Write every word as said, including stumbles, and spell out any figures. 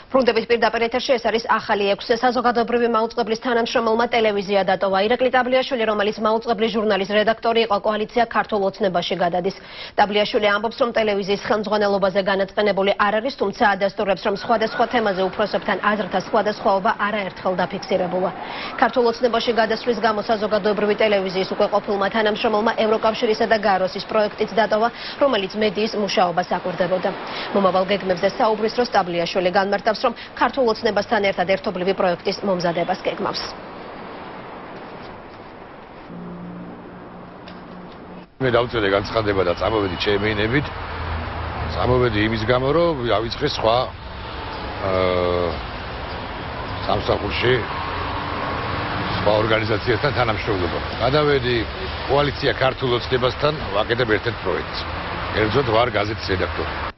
ბრუნდებით პირდაპირ ეთერში ეს არის ახალი ექვსი საზოგადოებრივი მაუწყებლის თანამშრომელმა ტელევიზია დატოვა. ირაკლი ტაბლიაშვილი, რომელიც მაუწყებლის ჟურნალის რედაქტორი იყო, კოალიცია ქართულ ოცნებაში გადადის. ტაბლიაშვილი ამბობს, რომ ტელევიზიის ხელმძღვანელობაზე განაწყენებული არ არის, თუმცა ადასტურებს, რომ სხვადასხვა თემაზე უფროსებთან აზრთა სხვადასხვაობა არაერთხელ დაფიქსირებულა. ქართულ ოცნებაში გადასვლის გამო საზოგადოებრივი ტელევიზიის უკვე ყოფილმა თანამშრომელმა ევროკავშირისა და გაროსის პროექტიც დატოვა, რომელიც მედიის მუშაობას აკვირდებოდა. მომავალ გეგმებზე საუბრის დროს ტაბლიაშვილი განმარტავს, რომ ქართულ ოცნებასთან ერთად ერთობლივი პროექტის მომზადებას გეგმავს. მე დავწერე განცხადება და წამოვედი ჩემი ენებით. წამოვედი იმის გამო, რომ ავიწყე სხვა აა სამსახურში სხვა ორგანიზაციასთან თანამშრომლობა. გადავედი კოალიცია ქართულ ოცნებასთან, ვაკეთებ ერთ-ერთ პროექტს. კერძოდ ვარ გაზეთის რედაქტორი.